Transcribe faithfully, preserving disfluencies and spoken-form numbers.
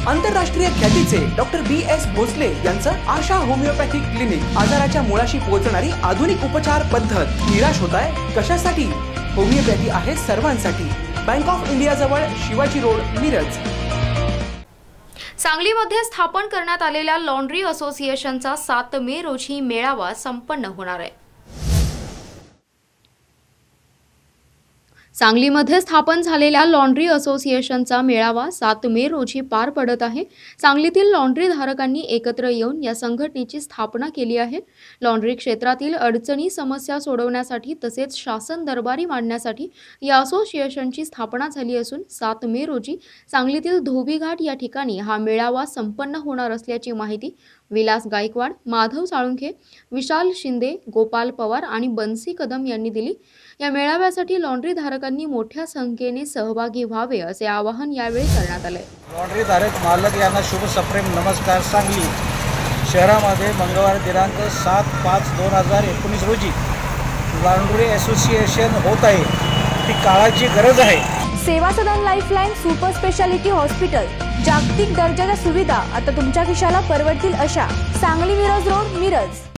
आंतरराष्ट्रीय ख्यातीचे डॉक्टर बी एस भोसले यांचं आशा होमिओपॅथिक क्लिनिक, आजाराच्या मुळाशी पोहोचणारी आधुनिक उपचार पद्धत। निराश होताय कशासाठी? होमिओपॅथी आहे सर्वांसाठी। बँक ऑफ इंडिया जवळ शिवाजी रोड, मिरज। सांगलीमध्ये स्थापन करण्यात आलेल्या लॉन्ड्री असोसिएशनचा सात मे रोजी मेळावा संपन्न होणार आहे। सांगलीमध्ये स्थापन झालेल्या लॉन्ड्री असोसिएशनचा मेळावा सात मे रोजी पार पडत आहे। सांगलीतील लॉन्ड्री धारकांनी एकत्र येऊन या संघटनेची स्थापना केली आहे। लॉन्ड्री क्षेत्रातील अडचणी समस्या सोडवण्यासाठी तसेच शासन दरबारी मांडण्यासाठी या असोसिएशनची स्थापना झाली असून सात मे रोजी सांगलीतील धोबीघाट या ठिकाणी हा मेळावा संपन्न होणार असल्याची माहिती विलास गायकवाड, माधव साळुंखे, विशाल शिंदे, गोपाल पवार आणि बन्सी कदम यांनी दिली। या मेळाव्यासाठी लॉन्ड्री धारकांनी मोठ्या संख्येने सहभागी व्हावे असे आवाहन यावेळी करण्यात आले। लॉन्ड्री धारक मालक यांना शुभ सप्रेम नमस्कार। सांगली शहरामध्ये मंगळवार दिनांक सात पाच दोन हजार एकोणीस रोजी लॉन्ड्री असोसिएशन होत आहे। ती काळाची गरज आहे। Seva Sadan lifeline super speciality hospital, जागतिक दर्जाच्या सुविधा आता तुमच्या खिशाला परवडतील अशा। सांगली मिरज रोड, मिरज।